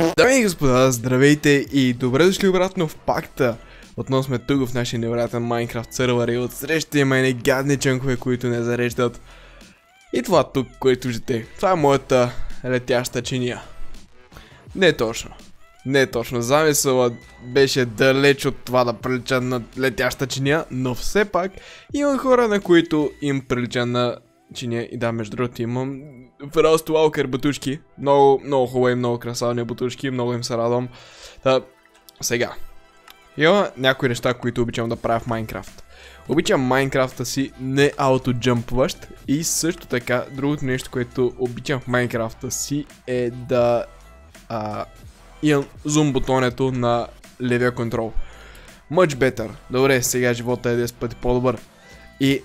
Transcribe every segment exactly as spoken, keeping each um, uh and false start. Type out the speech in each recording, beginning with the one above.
Дами и господа, здравейте и добре дошли обратно в пакта. Отново сме тук в нашия невероятен Майнкрафт сервер и отсреща има едни гадни чънкове, които не зареждат. И това тук, което виждате, това е моята летяща чиния. Не точно. Не точно. Замисълът беше далеч от това да прилича на летяща чиния, но все пак има хора, на които им прилича на чиния. И да, между другото имам Frost Walker бутушки. Много, много хубави, много красавни бутушки. Много им се радвам. Та, сега. Има някои неща, които обичам да правя в Майнкрафт. Обичам Майнкрафта си не аутоджъмпващ. И също така, другото нещо, което обичам в Майнкрафта си е да а, имам зум бутонето на левия контрол. Much better. Добре, сега живота е десет пъти по-добър. И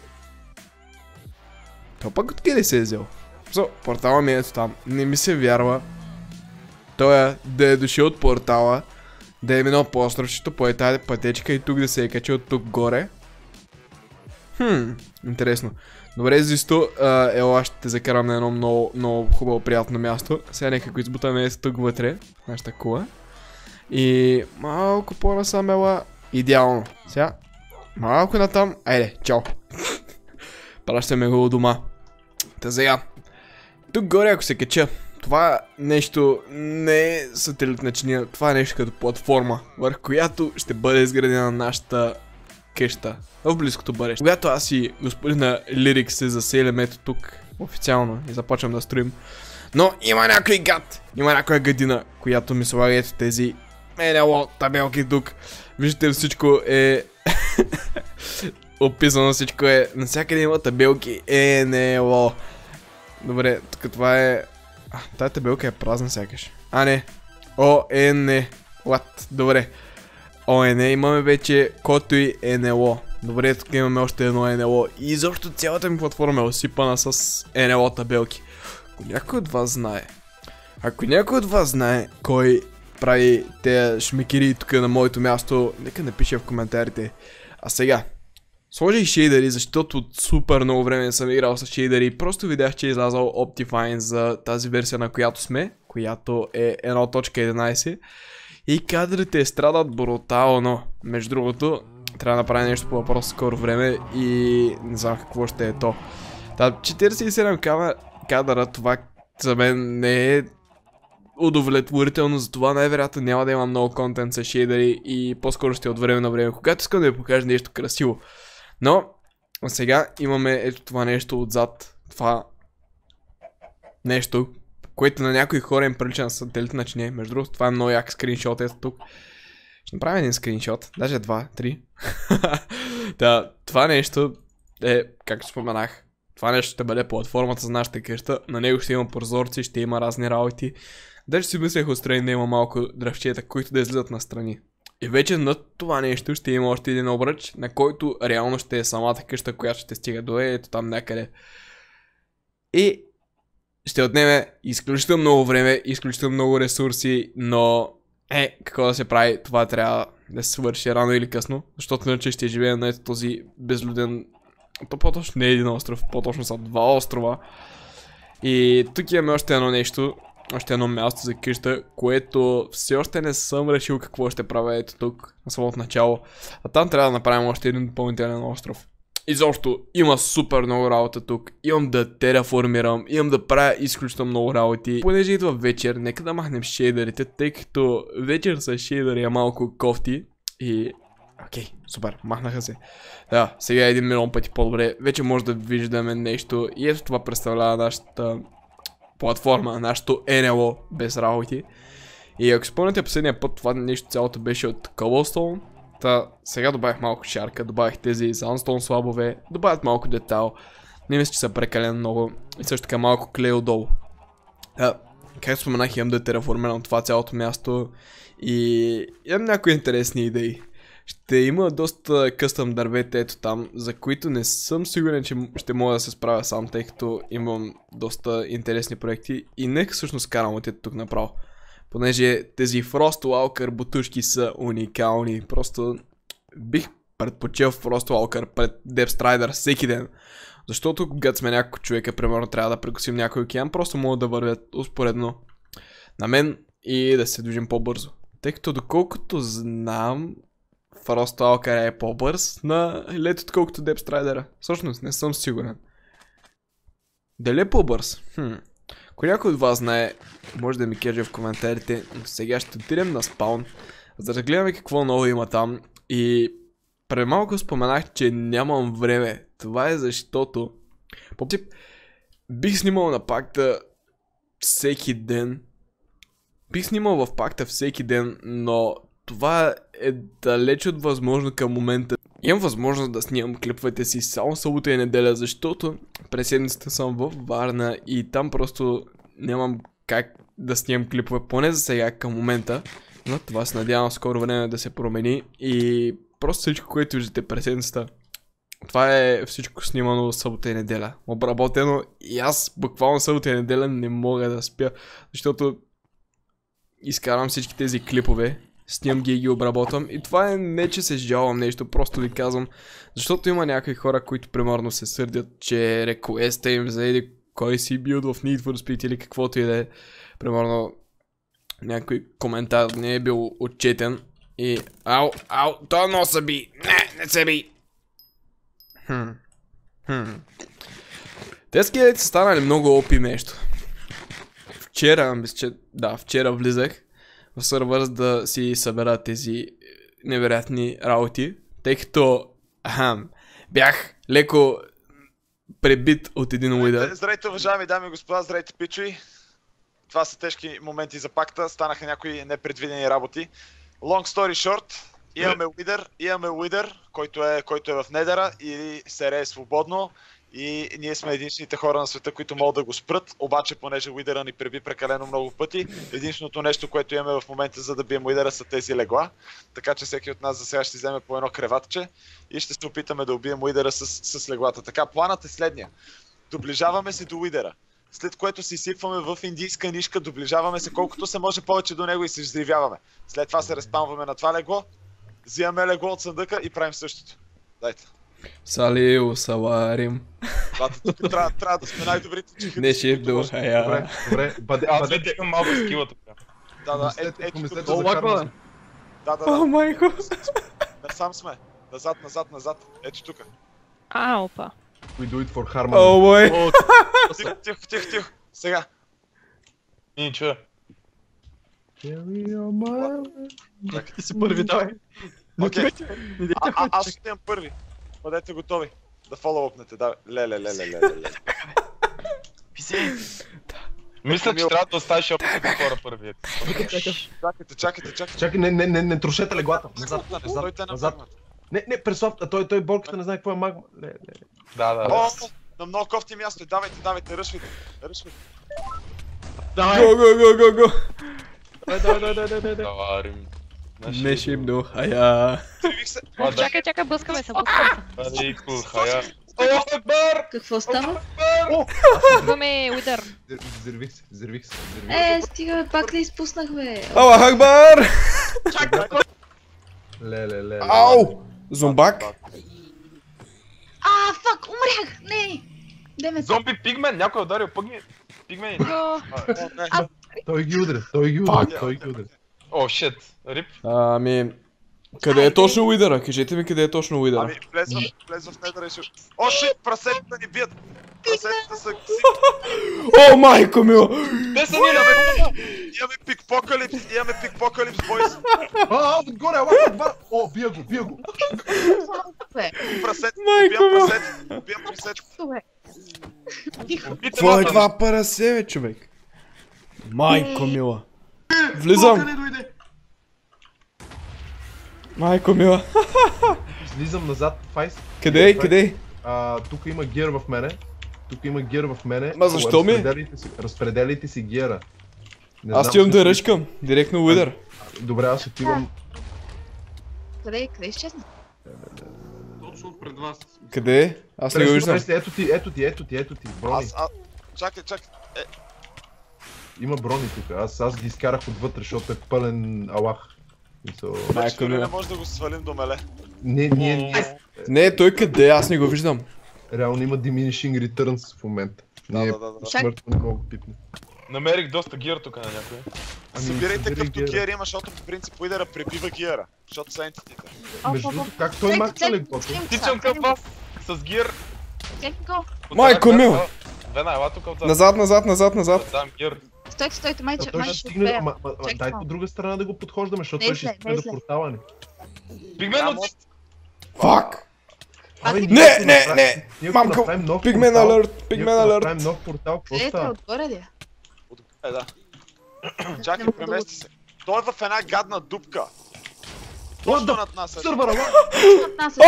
то пък откъде се е взел? So, портала ми е ето там. Не ми се вярва. Той е да е дошъл от портала, да е минал по островчето, по тази пътечка и тук да се е качил тук горе. Хм, интересно. Добре, Зисто, ела ще те закарам на едно много, много хубаво, приятно място. Сега нека го избутаме ето тук вътре, нашата кула. И малко по-насам ела. Идеално. Сега, малко натам. Айде, чао. Пращаме го у дома. Та сега. Тук горе ако се кача, това нещо не е сателитна чиния, това е нещо като платформа, върху която ще бъде изградена нашата къща в близкото бъдеще. Когато аз и господина Лирик се заселим ето тук официално и започвам да строим, но има някой гад, има някоя гадина, която ми слага ето тези НЛО табелки тук. Виждате ли, всичко е описано, всичко е, навсякъде има табелки НЛО. Добре, тук това е... А, тази табелка е празна сякаш. А, не. О, Е, не. What? Добре. О, Е, не. Имаме вече кото и НЛО. Добре, тук имаме още едно НЛО. И изобщо цялата ми платформа е осипана с НЛО табелки. Ако някой от вас знае... Ако някой от вас знае кой прави тези шмекери тук на моето място, нека напише в коментарите. А сега... Сложих шейдери, защото от супер много време не съм играл с шейдери. Просто видях, че е излязал Optifine за тази версия, на която сме, която е едно точка единайсет. И кадрите страдат брутално. Между другото, трябва да направя нещо по въпрос скоро време и не знам какво ще е то. Та, четирийсет и седем кадъра, това за мен не е удовлетворително, затова най-вероятно няма да има много контент с шейдери и по-скоро ще е от време на време, когато искам да ви покажа нещо красиво. Но, сега имаме ето това нещо отзад, това нещо, което на някои хора им прилича на сателитна чиния. Между другото, това е много як скриншот, ето тук. Ще направим един скриншот, даже два, три. Да, това нещо е, както споменах, това нещо ще бъде платформата за нашата къща, на него ще има прозорци, ще има разни работи. Даже си мислех отстрани да има малко дръвчета, които да излизат настрани. И вече над това нещо ще има още един обръч, на който реално ще е самата къща, която ще стига до ето там някъде. И ще отнеме изключително много време, изключително много ресурси, но е, какво да се прави, това трябва да се свърши рано или късно, защото иначе ще живеем на ето този безлюден, то по-точно не е един остров, по-точно са два острова. И тук имаме още едно нещо. Още едно място за къща, което все още не съм решил какво ще правя ето тук, на самото начало. А там трябва да направим още един допълнителен остров. Изобщо има супер много работа тук. Имам да тераформирам, имам да правя изключително много работи. Понеже идва вечер, нека да махнем шейдерите, тъй като вечер с шейдери е малко кофти. И... Окей, супер, махнаха се. Да, сега е един милион пъти по-добре. Вече може да виждаме нещо и ето това представлява нашата платформа, нашото НЛО без работи. И ако спомняте последния път, това нещо цялото беше от Cobblestone. Та сега добавих малко шарка, добавих тези Sandstone слабове, добавят малко детайл. Не мисля, че са прекалено много. И също така малко клей отдолу. А, как споменах, имам да тераформирам това цялото място. И имам някои интересни идеи. Ще има доста къстъм дървета ето там, за които не съм сигурен, че ще мога да се справя сам, тъй като имам доста интересни проекти. И нека всъщност карам от ето тук направо. Понеже тези Frost Walker бутушки са уникални. Просто бих предпочел Frost Walker пред Depth Strider всеки ден. Защото когато сме няколко човека, примерно трябва да прекусим някой океан, просто могат да вървят успоредно. На мен и да се движим по-бързо. Тъй като доколкото знам, Frost Walker е по-бърз на лето, отколкото Depth Strider. Всъщност не съм сигурен. Дали е по-бърз? Хм. Ако някой от вас знае, може да ми каже в коментарите, но сега ще отидем на спаун, за да гледаме какво ново има там. И преди малко споменах, че нямам време. Това е защото по принцип бих снимал на пакта всеки ден. Бих снимал в пакта всеки ден, но това е далеч от възможно към момента. Имам възможност да снимам клиповете си само събота и неделя, защото през седмицата съм във Варна и там просто нямам как да снимам клипове, поне за сега към момента. Но това се надявам скоро време да се промени и просто всичко, което виждате през седмицата, това е всичко снимано в събота и неделя. Обработено и аз буквално събота и неделя не мога да спя, защото изкарам всички тези клипове, снимам ги и ги обработвам и това е не че се жалвам нещо, просто ви казвам, защото има някои хора, които примерно се сърдят, че реквеста им за еди кой си билд в Need for Speed или каквото и да е, примерно някой коментар не е бил отчетен и ау, ау, той но се би, не, не се би. Хм, хм. Те скелети са станали много опи нещо. Вчера, мисля, че да, вчера влизах в сървър да си събера тези невероятни работи, тъй като ахам, бях леко пребит от един уидър. Здравейте, уважаеми дами и господа, здравейте, пичуи. Това са тежки моменти за пакта, станаха някои непредвидени работи. Long story short, имаме уидър, имаме уидър, който е, който е в недера и сере е свободно. И ние сме единствените хора на света, които могат да го спрат, обаче понеже уидъра ни преби прекалено много пъти, единственото нещо, което имаме в момента за да бием уидъра са тези легла, така че всеки от нас за сега ще вземе по едно креватче и ще се опитаме да убием уидъра с, с леглата. Така, планът е следния. Доближаваме се до уидъра, след което се изсипваме в индийска нишка, доближаваме се колкото се може повече до него и се взривяваме. След това се респаунваме на това легло, взимаме легло от съндъка и правим същото. Дайте. Салио, саларим. Бата, тук трябва, трябва да сме най-добрите чихи. Не ще до хая. Добре, добре. Бъде, Аз бъде, вече имам малко скила тук. Да, да, е, помислете, ето помислете тук. за Хармас. Да, да, О, да. майко. Насам сме. Назад, назад, назад. Ето тук. А, опа. We do it for Harmony. О, бой. Тихо, тихо, тихо, тихо. Сега. И чуя. Чакай. Си първи, давай. Окей. А, а, аз ще имам първи. Бъдете готови. Да фоллоупнете, да. Леле, леле, леле, леле. Мисля, че трябва да оставиш опитните хора първи. Чакайте, чакайте, чакайте. Чакай, не, не, не, не трошете леглата. Назад, Не назад, стойте на назад. магмата. Не, не, Преслав, а той, той болката не знае какво е магма. Не, не. Да, да, О, да. на много кофти място е. Давайте, давайте, ръшвайте. Ръшвайте. Давай, Го, го, го, го, го. давай, давай, давай, давай, давай. Даварим. Не ще им до хая. Взривих се. А, да. Чакай, чакай, блъскаме се, блъскаме се. Алейко, хая. Какво става? Имаме уидър. Взривих се, взривих се, взривих се. Е, стига, бе, пак ли изпуснах, бе? Аллах Акбар! Леле, леле. Ау! Зомбак? А, фак, умрях! Не! Деме се. Зомби пигмен, някой е ударил пъгни. Пигмени. О, О, не. Той ги удря, той ги удря, той ги удря. О, шит. Рип. Ами... Къде е точно уидъра? Кажете ми къде е точно уидъра. Ами, влез в, влез в недъра и ще... О, шит, прасетите ни бият! Прасетите са... О, майко мила! Те са ни на Имаме пикпокалипс, имаме пикпокалипс, бойс! А, а, отгоре, ала, отгоре. О, бия го, бия го. Бе, Прасетите, Майко убивам мила! прасетите, убивам прасетите. бе. Тихо. Какво е това парасе, бе, човек? Майко мила! Влизам! Майко мила! Слизам назад, файс. Къде е, къде е? А, тук има гир в мене. Тук има гир в мене. Ма защо ми? Разпределяйте си, разпределяйте си гира. Не Аз знам имам да всъщност- ръчкам. Директно уидър. Добре, аз отивам. Къде, къде изчезна? Точно пред вас. Къде е? Аз не го виждам. Ето ти, ето ти, ето ти, ето ти. Брони. Аз, а... Чакай, чакай. Има брони тук. Аз, аз ги изкарах отвътре, защото е пълен алах. Мисъл, Майко Вече не мила. може да го свалим до меле. Не, ние, ние, Не, той къде е? Аз не го виждам. реално има diminishing returns в момента. Да, Ние да, да, да. смъртно не мога да пипне. Намерих доста гир тук на някой. Ами, Събирайте събирай какъвто гиера. гиер има, защото по принцип уидера пребива гиера. Защото са ентитите. Между другото, как той махна легото? Тичам към вас с гир. Стойте го. Майко мил! Вена, ела тук отзад. Назад, назад, назад, назад. Дам гир. Стойте, стойте, А майче, той ще майче стигне, успея. ама, ама, Чакай дай малко. по друга страна да го подхождаме, защото Не той ще зле, стигне не до зле. портала ни. Пигмен от... Фак! Абе, Не, ние не, ако не, направим- не. ние ако Мамко, направим нов пигмен портал- алърт, ние пигмен ако алърт. направим нов портал, какво Къде е става? отгоре ли? е? Е, да. Не Чакай, мога да премести се. Той е в една гадна дупка. What Точно the- над нас е. Сървъра, ла! От нас е.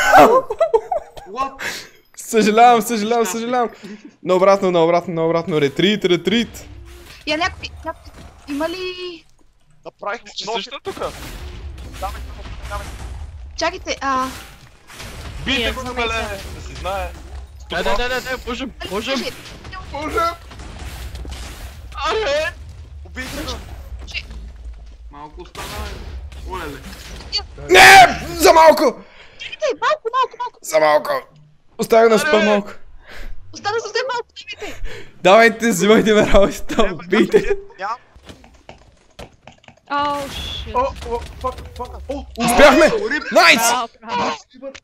Съжалявам, съжалявам, съжалявам. Наобратно, наобратно, наобратно. Ретрит, ретрит. Я някой, някой, има ли... Направихме Че нов... също тук. Давай, давай. Чакайте, а... Бийте го, знаме беле, се. да си знае. Дай, дай, дай, дай, дай, можем, можем. Аре! Убийте го. Малко остана, бе. Олеле. Не! За малко! Чакайте, малко, малко, малко. За малко! Оставя на супер малко. Остана съвсем малко, дайте. Давайте, взимайте ме работата, убийте. Няма. О, шит. О, о, фак, фак, о, Успяхме! Найс! Браво, браво.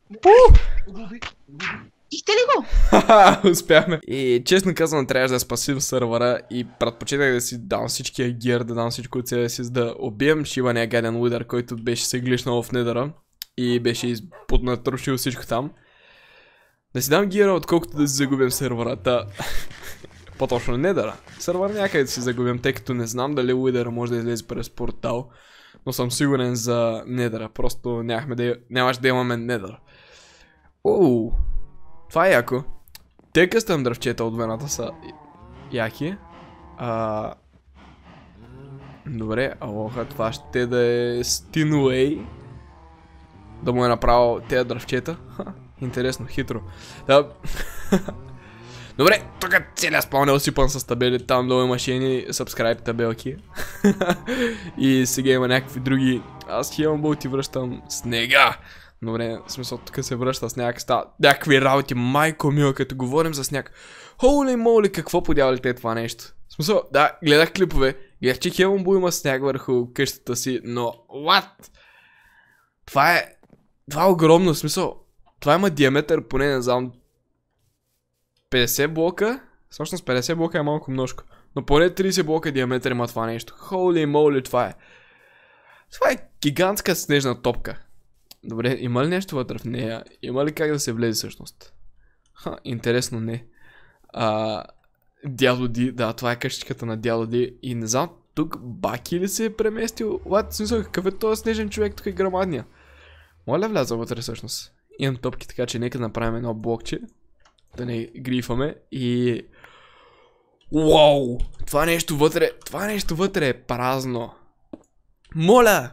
Ихте ли го? Ха-ха, успяхме. И честно казвам, трябваше да спасим сървъра и предпочитах да си дам всичкия гир, да дам всичко от себе си, за да убием шибания гаден уидър, който беше се глишнал в недъра и беше поднатрушил всичко там. Да си дам гира, отколкото да си загубим сървърата. По-точно недъра. Сървър някъде да си загубим, тъй като не знам дали уидъра може да излезе през портал. Но съм сигурен за недъра, просто нямахме да, нямаше да имаме недър. Оу. Това е яко. Те къстъм дръвчета от вената са яки. А... Добре, алоха, това ще да е Стинуей. Да му е направил тези дръвчета. Ха, интересно, хитро. Да. Добре, тук целият спаун е осипан с табели, там долу имаше едни subscribe табелки. И сега има някакви други. Аз Хелмбол ти връщам снега. Добре, в смисъл, тук се връща сняг, става някакви работи, майко мила, като говорим за сняг. Холи моли, какво подявали те това нещо? В смисъл, да, гледах клипове, гледах, че Хелмбол има сняг върху къщата си, но, what? Това е, това е огромно, в смисъл, това има диаметър, поне не знам, петдесет блока, всъщност петдесет блока е малко множко, но поне тридесет блока диаметър има това нещо. Холи моли, това е. Това е гигантска снежна топка. Добре, има ли нещо вътре в нея? Има ли как да се влезе всъщност? Ха, интересно не. А, дядо Ди, да, това е къщичката на дядо Ди. И не знам, тук Баки ли се е преместил? Лад, смисъл, какъв е този снежен човек, тук е грамадния. Моля вляза вътре всъщност. Имам топки, така че нека направим едно блокче. Да не грифаме и... Уау! Това нещо вътре, това нещо вътре е празно. Моля!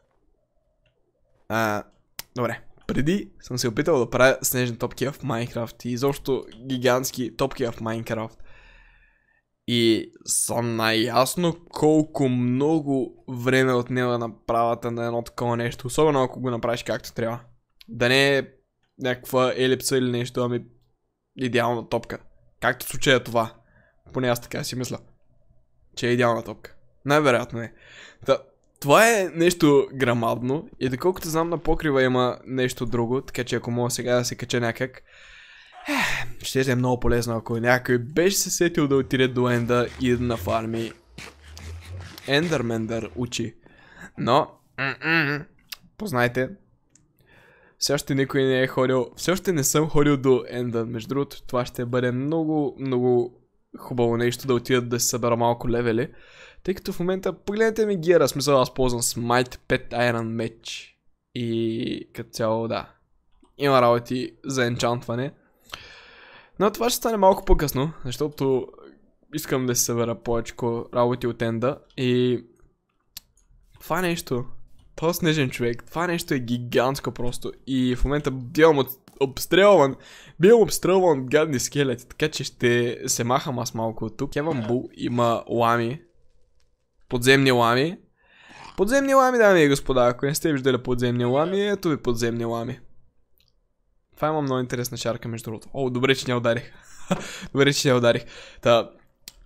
А, добре, преди съм се опитал да правя снежни топки в Майнкрафт и изобщо гигантски топки в Майнкрафт. И съм наясно колко много време отнема направата на едно такова нещо, особено ако го направиш както трябва. Да не е някаква елипса или нещо, ами идеална топка. Както в случая това. Поне аз така си мисля, че е идеална топка. Най-вероятно е. Та, това е нещо грамадно и доколкото знам на покрива има нещо друго, така че ако мога сега да се кача някак, ще е много полезно, ако някой беше се сетил да отиде до Енда и да нафарми Ендърмендър учи. Но, познайте, все още никой не е ходил, все още не съм ходил до Енда, между другото това ще бъде много, много хубаво нещо да отидат да се събера малко левели. Тъй като в момента, погледнете ми гиера, смисъл аз ползвам Smite пет Iron Match. И като цяло, да, има работи за енчантване. Но това ще стане малко по-късно, защото искам да се събера повече работи от Енда. И това нещо, този снежен човек, това нещо е гигантско просто. И в момента бивам обстрелван, бивам обстрелван гадни скелети, така че ще се махам аз малко от тук. Кеван Бул има лами. Подземни лами. Подземни лами, дами и господа. Ако не сте виждали подземни лами, ето ви подземни лами. Това има много интересна шарка между другото. О, добре, че не ударих. Добре, че не ударих. Та,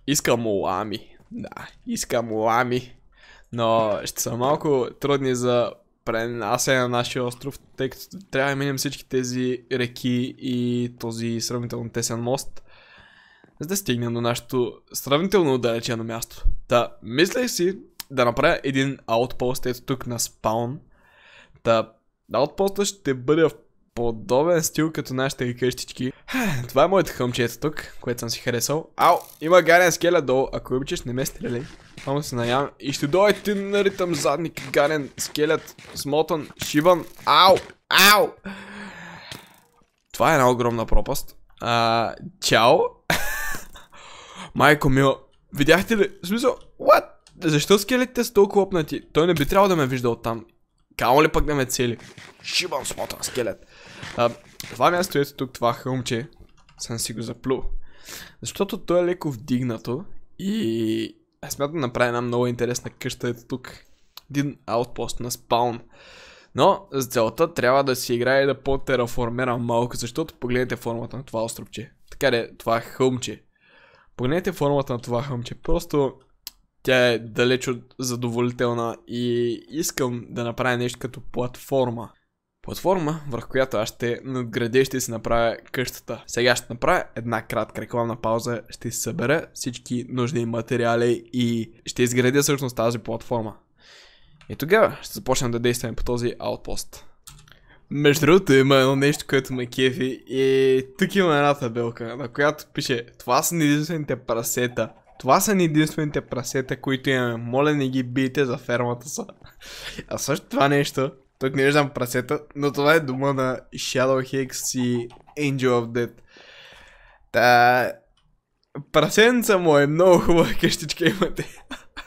искам лами. Да, искам лами. Но ще са малко трудни за пренасене на нашия остров, тъй като трябва да минем всички тези реки и този сравнително тесен мост, за да стигнем до нашето сравнително отдалечено място. Та, мислех си да направя един аутпост ето тук на спаун. Та, аутпостът ще бъде в подобен стил като нашите къщички. Това е моето хъмче ето тук, което съм си харесал. Ау, има гаден скелет долу, ако обичаш не ме стреляй. Само се наявам и ще дойде ти на ритъм задник, гаден скелет, смотан, шибан. Ау, ау! Това е една огромна пропаст. А, чао! Майко мила, видяхте ли? В смисъл, what? Защо скелетите са толкова опнати? Той не би трябвало да ме вижда оттам. Камо ли пък да ме цели? Шибан смотан скелет. А, това място ето тук, това хълмче, съм си го заплюл. Защото то е леко вдигнато и аз смятам да направя една много интересна къща ето тук. Един аутпост на спаун. Но за целта трябва да си играе и да по-тераформирам малко, защото погледнете формата на това островче. Така де, това хълмче. Погледнете формата на това хълмче. Просто тя е далеч от задоволителна и искам да направя нещо като платформа. Платформа, върху която аз ще надградя и ще си направя къщата. Сега ще направя една кратка рекламна пауза, ще си събера всички нужни материали и ще изградя всъщност тази платформа. И тогава ще започнем да действаме по този аутпост. Между другото има едно нещо, което ме кефи и тук има една табелка, на която пише: това са единствените прасета. Това са единствените прасета, които имаме. Моля, не ги бийте за фермата са. А също това нещо, тук не виждам прасета, но това е дома на Shadow Hex и Angel of Death. Та... прасенца му е много хубава къщичка имате.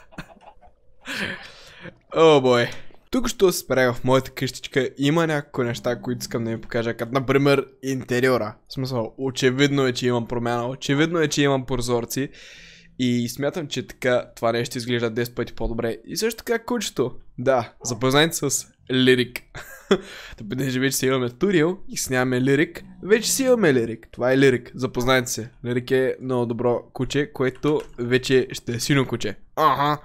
О, бой. Тук що се спрях в моята къщичка, има някакво неща, които искам да ви покажа, като например интериора. В смисъл, очевидно е, че имам промяна, очевидно е, че имам прозорци. И смятам, че така това нещо изглежда десет пъти по-добре. И също така кучето. Да, запознайте с Лирик. Да понеже вече си имаме Турил и снимаме Лирик, вече си имаме Лирик. Това е Лирик, запознайте се. Лирик е много добро куче, което вече ще е сино куче. Ага.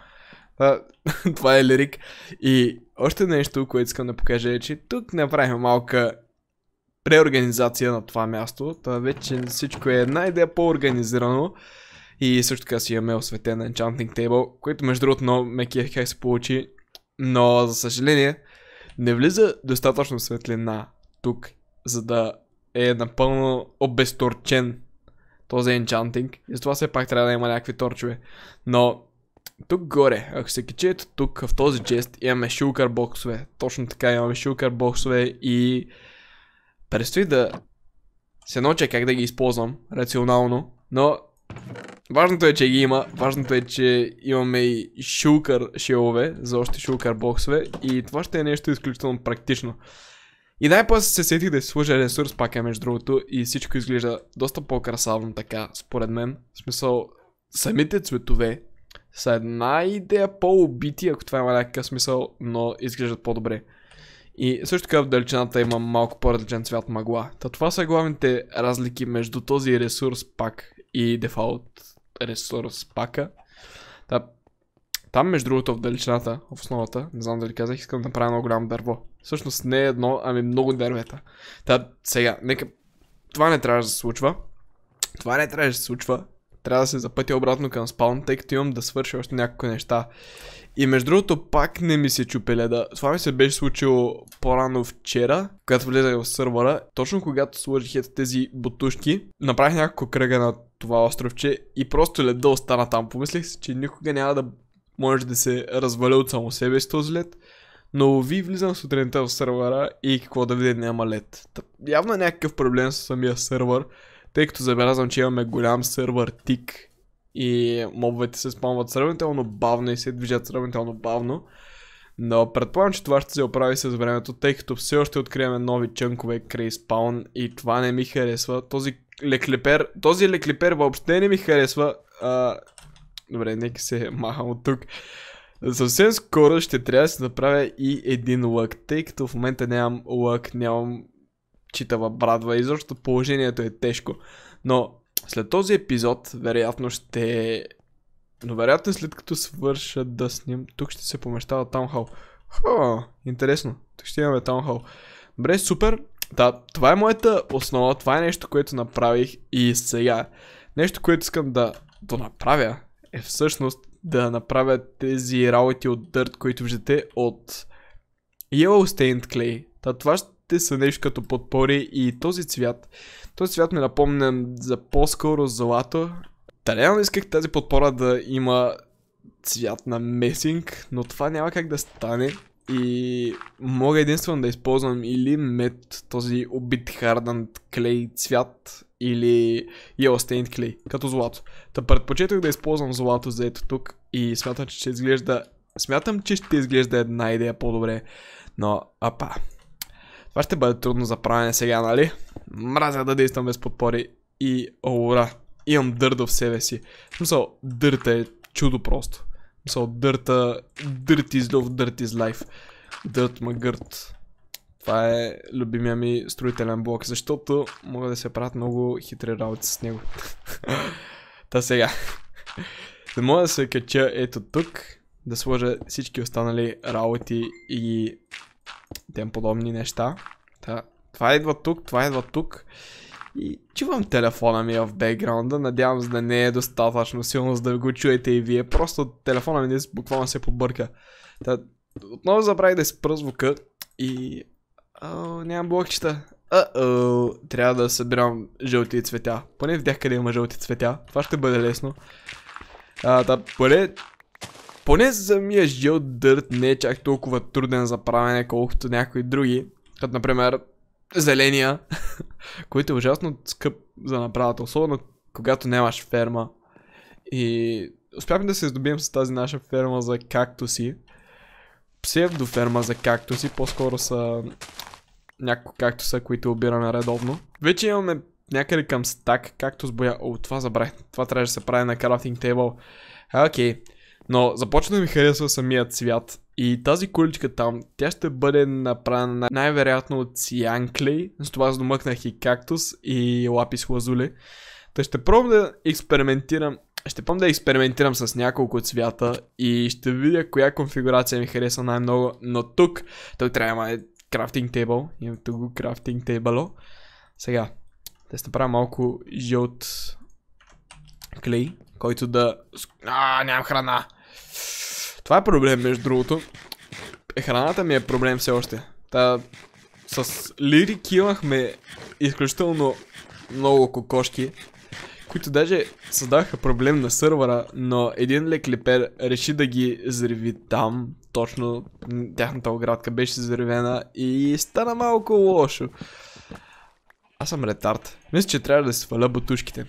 Това е Лирик. И още нещо, което искам да покажа е, че тук направихме малка преорганизация на това място. Това вече всичко е една идея по-организирано. И също така си имаме осветен Enchanting Table, което между другото много ме кефи как се получи. Но за съжаление не влиза достатъчно светлина тук, за да е напълно обезторчен този Enchanting. И затова все пак трябва да има някакви торчове. Но тук горе, ако се качете тук в този чест, имаме шулкър боксове. Точно така имаме шулкър боксове и предстои да се науча как да ги използвам рационално. Но важното е, че ги има. Важното е, че имаме и шулкър шелове за още шулкър боксове и това ще е нещо изключително практично. И най-после се сетих да си сложа ресурс пака между другото и всичко изглежда доста по-красавно така, според мен. В смисъл, самите цветове са една идея по-убити, ако това има някакъв смисъл, но изглеждат по-добре. И също така в далечината има малко по-различен цвят мъгла. Та това са главните разлики между този ресурс пак и дефолт ресурс пака. Та, там между другото в далечината, в основата, не знам дали казах, искам да направя много голямо дърво. Всъщност не е едно, ами много дървета. Та сега, нека... Това не трябва да се случва. Това не трябва да се случва. Трябва да се запътя обратно към спаун, тъй като имам да свърша още някакви неща. И между другото пак не ми се чупе леда. Това ми се беше случило по-рано вчера, когато влезах в сървъра. Точно когато сложих ето тези бутушки, направих няколко кръга на това островче и просто леда остана там. Помислих си, че никога няма да може да се разваля от само себе си този лед. Но ви влизам сутринта в сървъра и какво да видя, няма лед. Явно е някакъв проблем с самия сървър, тъй като забелязвам, че имаме голям сървър тик и мобовете се спамват сравнително бавно и се движат сравнително бавно. Но предполагам, че това ще се оправи с времето, тъй като все още откриваме нови чънкове край спаун и това не ми харесва. Този леклипер, този леклипер въобще не ми харесва. А... Добре, нека се махам от тук. Съвсем скоро ще трябва да се направя и един лък, тъй като в момента нямам лък, нямам читава брадва и защото положението е тежко. Но след този епизод вероятно ще Но вероятно след като свърша да сним, тук ще се помещава таунхол. Хо, интересно. Тук ще имаме таунхол. Добре, супер. Да, това е моята основа, това е нещо, което направих и сега. Нещо, което искам да, да направя е всъщност да направя тези работи от дърт, които виждате от Yellow Stained Clay. Та, това ще са нещо като подпори и този цвят. Този цвят ми напомня за по-скоро злато. Та, реално исках тази подпора да има цвят на месинг, но това няма как да стане. И мога единствено да използвам или мед, този убит Hardened Clay цвят, или Yellow Stained Clay, като злато. Та предпочитах да използвам злато за ето тук и смятам, че ще изглежда... Смятам, че ще изглежда една идея по-добре, но апа. Това ще бъде трудно за правене сега, нали? Мразя да действам без подпори и ура, имам дърт в себе си. В смисъл, дърта е чудо просто. В смисъл, дърта, дърт is love, дърт is life. Дърт магърт. Това е любимия ми строителен блок, защото мога да се правят много хитри работи с него. Та сега. Да мога да се кача ето тук, да сложа всички останали работи и тем подобни неща. Та, това идва тук, това идва тук. И чувам телефона ми в бекграунда, надявам се да не е достатъчно силно, за да го чуете и вие. Просто телефона ми днес буквално се побърка. Та, отново забравих да спра звука и... О, нямам блокчета. Uh-oh. Трябва да събирам жълти цветя. Поне видях къде има жълти цветя. Това ще бъде лесно. А, да, поне... Поне самия жълт дърт не е чак толкова труден за правене, колкото някои други. Като например зеления, който е ужасно скъп за направата, особено когато нямаш ферма. И успяхме да се здобием с тази наша ферма за кактуси. Псевдоферма за кактуси, по-скоро са няколко кактуса, които обираме редовно. Вече имаме някъде към стак кактус боя. О, това забравих. Това трябваше да се прави на крафтинг тейбъл. Окей. Okay. Но започна да ми харесва самият цвят. И тази куличка там, тя ще бъде направена най-вероятно от Cyan Clay. С това домъкнах и кактус и лапис лазули. Та ще пробвам да експериментирам. Ще пробвам да експериментирам с няколко цвята и ще видя коя конфигурация ми хареса най-много. Но тук, тук трябва да има крафтинг тейбъл. Имам тук го крафтинг тейбъл. Сега, да се направя малко жълт клей, който да... А, нямам храна. Това е проблем, между другото. Храната ми е проблем все още. Та, с Лирик имахме изключително много кокошки, които даже създадаха проблем на сървъра, но един леклипер реши да ги взриви там. Точно тяхната оградка беше взривена и стана малко лошо. Аз съм ретард. Мисля, че трябва да си сваля бутушките.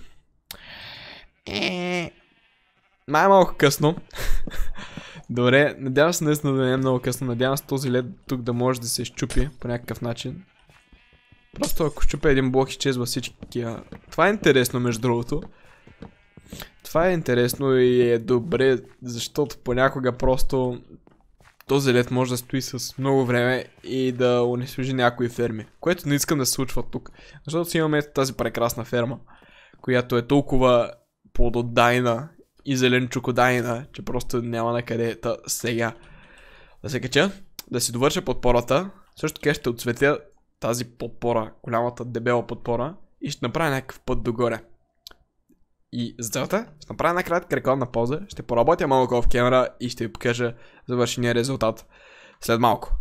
Май малко късно. Добре, надявам се наистина да не е много късно. Надявам се този лед тук да може да се щупи по някакъв начин. Просто ако щупя един блок, изчезва всички. Това е интересно, между другото. Това е интересно и е добре, защото понякога просто този лед може да стои с много време и да унищожи някои ферми. Което не искам да се случва тук. Защото си имаме тази прекрасна ферма, която е толкова плододайна и зеленчукодайна, че просто няма на къде. Та сега да се кача, да си довърша подпората. Също така ще отцветя тази подпора, голямата дебела подпора, и ще направя някакъв път догоре. И за целта ще направя една кратка рекламна пауза, ще поработя малко в камера и ще ви покажа завършения резултат след малко.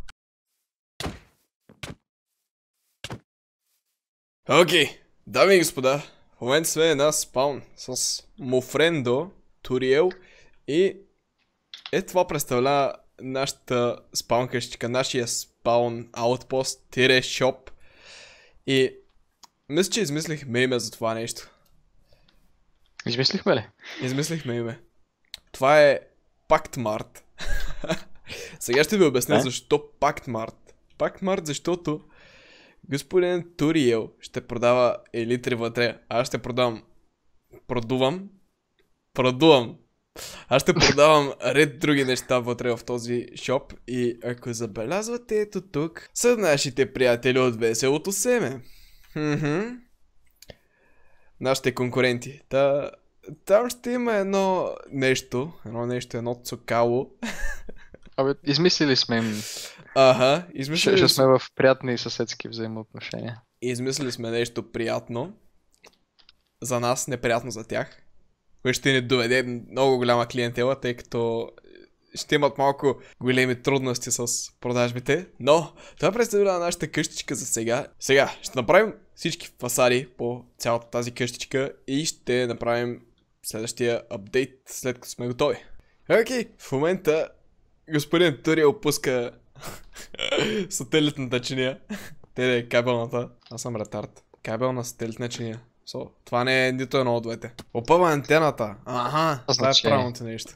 Окей, okay. Дами и господа, в момента сме една спаун с Мофрендо, Туриел и е това представлява нашата спаун къщичка, нашия спаун аутпост, тире шоп. И мисля, че измислихме име за това нещо. Измислихме ли? Измислихме име. Това е Пактмарт. Сега ще ви обясня е? защо Пактмарт. Пактмарт, защото господин Туриел ще продава елитри вътре. Аз ще продавам... Продувам? Продувам. Аз ще продавам ред други неща вътре в този шоп. И ако забелязвате ето тук, са нашите приятели от Веселото семе. Хм-хм. Нашите конкуренти. Та... там ще има едно нещо, едно нещо, едно цукало. Абе, измислили сме им. Ага, Ще, измислили, ще с... сме в приятни съседски взаимоотношения. измислили сме нещо приятно. За нас, неприятно за тях. Което ще ни доведе много голяма клиентела, тъй като ще имат малко големи трудности с продажбите. Но това представлява нашата къщичка за сега. Сега ще направим всички фасади по цялата тази къщичка и ще направим следващия апдейт, след като сме готови. Окей, в момента господин Туриел пуска сателитната чиния. Те е кабелната. Аз съм ретард. Кабелна сателитна чиния. So, това не е нито едно от двете. Опъва антената. Аха, това е правилното нещо.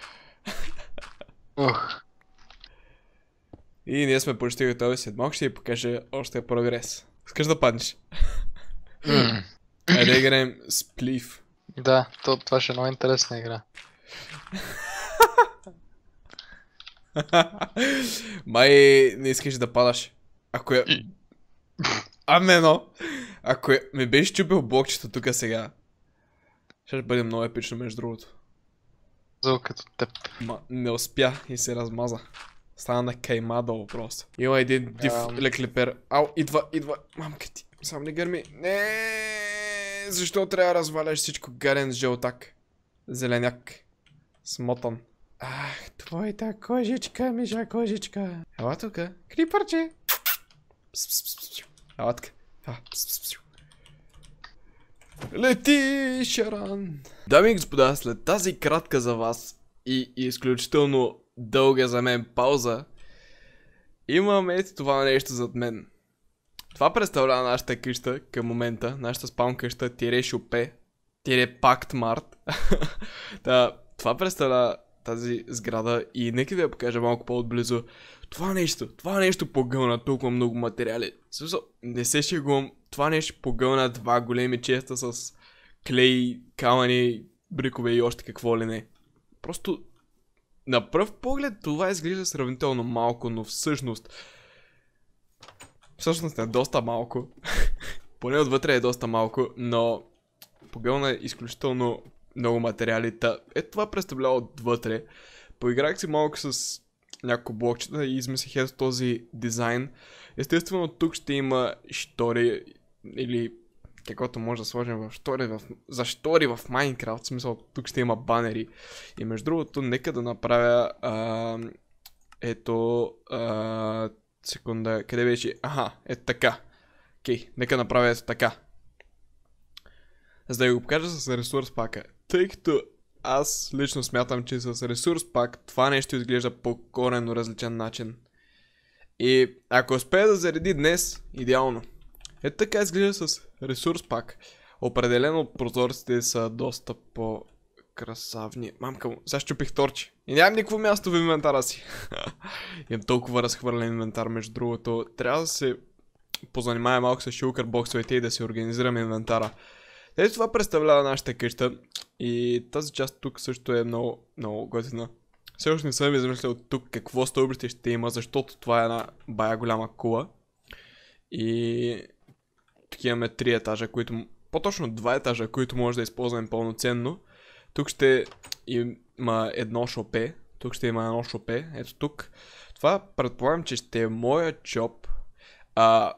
Ух. И ние сме почти готови, след малко ще ви покажа още прогрес. Искаш да паднеш? Mm. Айде да играем Сплив. Да, то, това ще е много интересна игра. Май не искаш да падаш. Ако е... Амено! Ако е... ме беше чупил блокчето тук сега. Ще бъде много епично между другото. Звук като теб. Ма не успя и се размаза. Стана на каймадъл просто. Има един див Ам. леклипер. Ау, идва, идва. Мамка ти. Сам не гърми. Не. Защо трябва да разваляш всичко гаден жълтак? Зеленяк. Смотан. Ах, твоята кожичка, миша кожичка. Ела тука. Крипърче. Ела тука. А, пс, пс, пс. Лети, Шаран! Дами и господа, след тази кратка за вас и изключително дълга за мен пауза, имам ето това нещо зад мен. Това представлява нашата къща към момента, нашата спаун къща, тире Шопе, тире Пакт Март. Да, това представлява тази сграда и нека ви я покажа малко по-отблизо. Това нещо, това нещо погълна толкова много материали. Също, не се шегувам, това нещо погълна два големи честа с клей, камъни, брикове и още какво ли не. Просто на пръв поглед това изглежда сравнително малко, но всъщност всъщност е доста малко. Поне отвътре е доста малко, но погълна изключително много материали. Та, ето това представлява отвътре. Поиграх си малко с няколко блокчета и измислих ето този дизайн. Естествено тук ще има штори или каквото може да сложим в штори, в... за штори в Майнкрафт, в смисъл тук ще има банери. И между другото нека да направя а... ето а... секунда, къде беше? Аха, ето така. Окей, нека направя ето така. За да ви го покажа с ресурс пака. Тъй като аз лично смятам, че с ресурс пак това нещо изглежда по коренно различен начин. И ако успея да зареди днес, идеално. Ето така изглежда с ресурс пак. Определено прозорците са доста по-красавни. Мамка му, сега щупих торчи. И нямам никакво място в инвентара си. Имам толкова разхвърлен инвентар, между другото. Трябва да се позанимая малко с шулкър боксовете и да се организирам инвентара. Ето това представлява нашата къща. И тази част тук също е много, много готина. Все още не съм измислил тук какво стълбище ще има, защото това е една бая голяма кула. И тук имаме три етажа, които, по-точно два етажа, които може да използваме пълноценно. Тук ще има едно шопе. Тук ще има едно шопе. Ето тук. Това предполагам, че ще е моя джоб. А...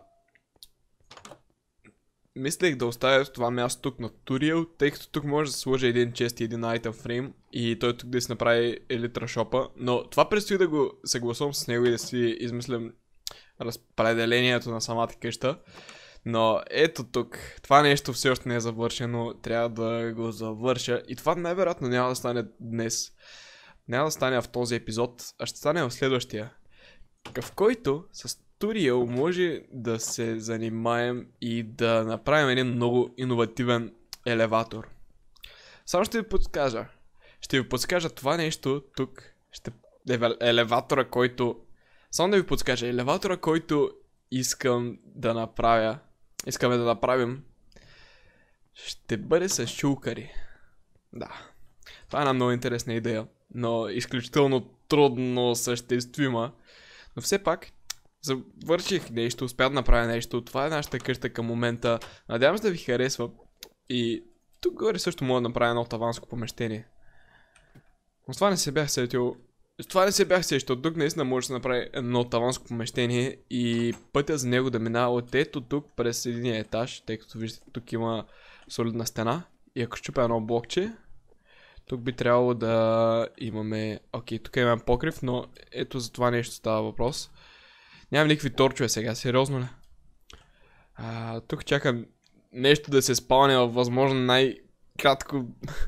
Мислех да оставя това място тук на Туриел, тъй като тук може да сложи един чест и един item frame и той тук да си направи елитра шопа, но това предстои да го съгласувам с него и да си измислям разпределението на самата къща. Но ето тук, това нещо все още не е завършено, трябва да го завърша и това най-вероятно няма да стане днес. Няма да стане в този епизод, а ще стане в следващия, в който с Туриел може да се занимаем и да направим един много иновативен елеватор. Само ще ви подскажа. Ще ви подскажа това нещо тук. Ще... Елеватора, който... Само да ви подскажа. Елеватора, който искам да направя. Искаме да направим. Ще бъде с шулкари. Да. Това е една много интересна идея. Но изключително трудно осъществима. Но все пак... Завърших нещо, успя да направя нещо. Това е нашата къща към момента. Надявам се да ви харесва. И тук горе също мога да направя едно таванско помещение. Но с това не се бях сетил. С това не се бях сещал. Тук наистина може да се направи едно таванско помещение и пътя за него да минава от ето тук през единия етаж, тъй като виждате тук има солидна стена. И ако щупя едно блокче, тук би трябвало да имаме... Окей, тук имаме покрив, но ето за това нещо става въпрос. Нямам никакви торчове сега, сериозно ли? А, тук чакам нещо да се спалне във възможно най-кратко...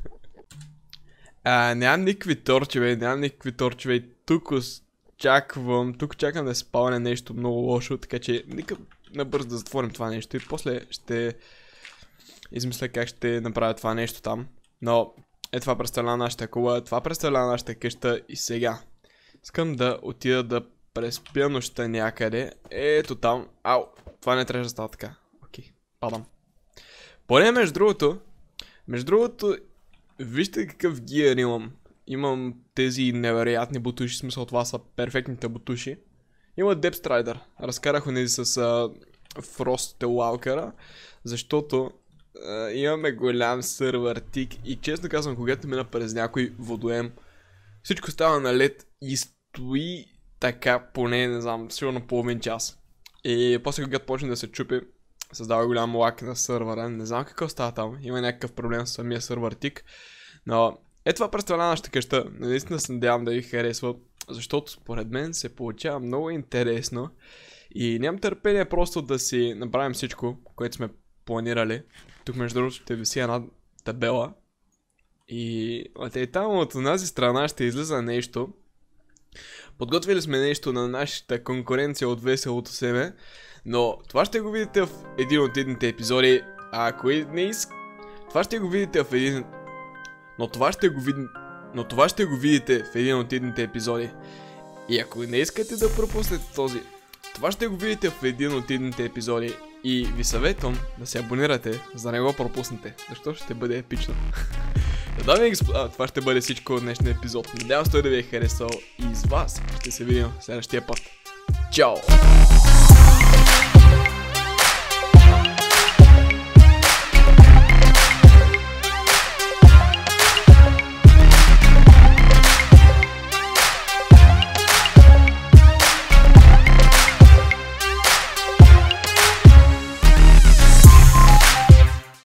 а, нямам никакви торчове, нямам никакви торчове и тук чаквам, тук чакам да се спалне нещо много лошо, така че нека набързо да затворим това нещо и после ще измисля как ще направя това нещо там. Но е това представлява нашата кула, това представлява нашата къща и сега искам да отида да преспя нощта някъде. Ето там. Ау, това не трябва да става така. Окей, падам. Поне между другото, между другото, вижте какъв гиер имам. Имам тези невероятни бутуши, в смисъл това са перфектните бутуши. Има Depth Strider. Разкарах онези с uh, Frost Walker, защото uh, имаме голям сървър тик и честно казвам, когато мина през някой водоем, всичко става на лед и стои така поне, не знам, сигурно половин час. И после когато почне да се чупи, създава голям лак на сървъра. Не знам какво става там. Има някакъв проблем с самия сървър тик. Но е това представлява нашата къща. Наистина се надявам да ви харесва, защото според мен се получава много интересно. И нямам търпение просто да си направим всичко, което сме планирали. Тук между другото ще виси една табела. И от и там от тази страна ще излиза нещо. Подготвили сме нещо на нашата конкуренция от Веселото семе, но това ще го видите в един от едните епизоди, а ако не иска... Това ще го видите в един... Но това ще го видите... Но това ще го видите в един от едните епизоди. И ако не искате да пропуснете този... Това ще го видите в един от едните епизоди. И ви съветвам да се абонирате, за да не го пропуснете, защото ще бъде епично. Дами и господа, това ще бъде всичко от днешния епизод. Надявам се той да ви е харесал и с вас ще се видим в следващия път. Чао!